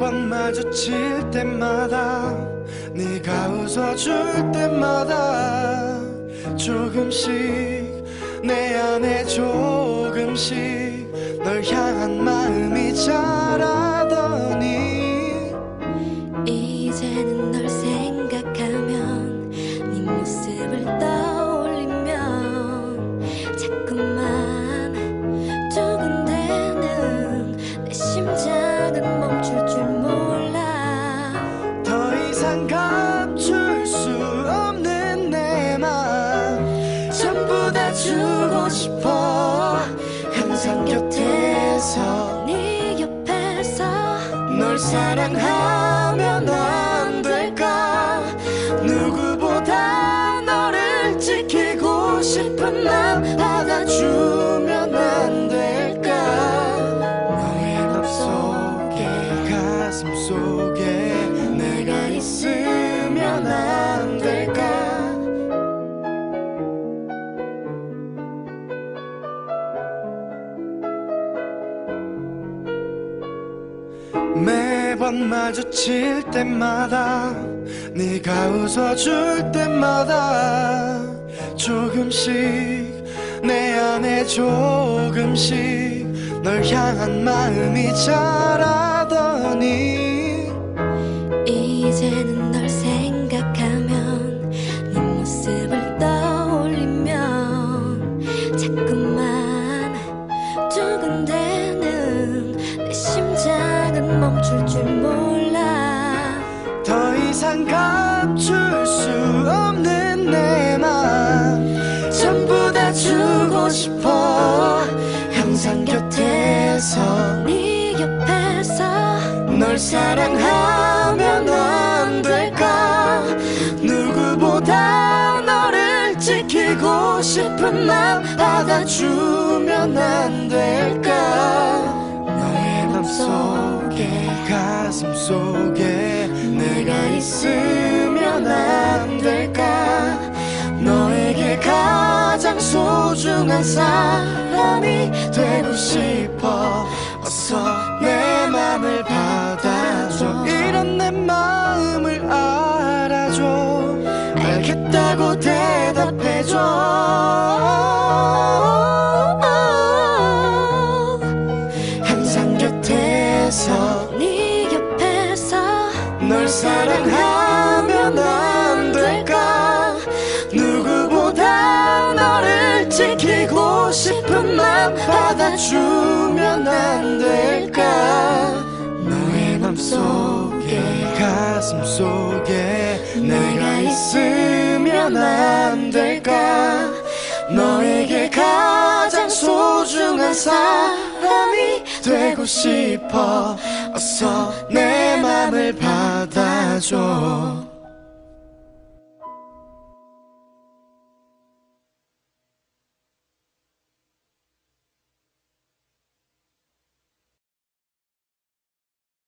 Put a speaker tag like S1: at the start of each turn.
S1: 매번 마주칠 때마다 네가 웃어줄 때마다 조금씩 내 안에 조금씩 널 향한 마음이 자라더니
S2: 이제는 널 생각하면 네 모습을 떠올리면 자꾸만 두근대는 내 심장은 멈출 줄 몰라.
S1: 더 이상 감출 수 없는 내 맘 전부 다 주고 싶어. 항상 곁에서
S2: 네 옆에서
S1: 널 사랑하면 안 될까. 누구보다 너를 지키고 싶은 맘 받아주면 안 될까. 너의 맘속에 가슴 속에 내가 있으면 안 될까. 매번 마주칠 때마다 네가 웃어줄 때마다 조금씩 내 안에 조금씩 널 향한 마음이 자라더니
S2: 이제는 널 생각하면 네 모습을 떠올리면 자꾸만 두근대는 내 심장은 멈출 줄 몰라.
S1: 더 이상 감출 수 없는 내 맘 전부 다 주고 싶어. 항상 곁에서
S2: 네 옆에서
S1: 널 사랑하면 안 될까. 누구보다 너를 지키고 싶은 맘 받아주면 안 될까. 너의 맘속에 가슴 속에 내가 있으면 안 될까. 너에게 가장 소중한 사람이 되고 싶어. 어서 내 맘을 받아줘. 이런 내 마음을 알아줘. 알겠다고 대답해줘. 항상 곁에서
S2: 네 옆에서
S1: 널 사랑하면 안 될까. 누구보다 너를 지키고 싶은 맘 받아주면 안 될까. 너의 맘속에 가슴 속에 내가 있으면 안 될까. 너에게 가장 소중한 사람이 되고 싶어. 어서 내 맘을 받아줘.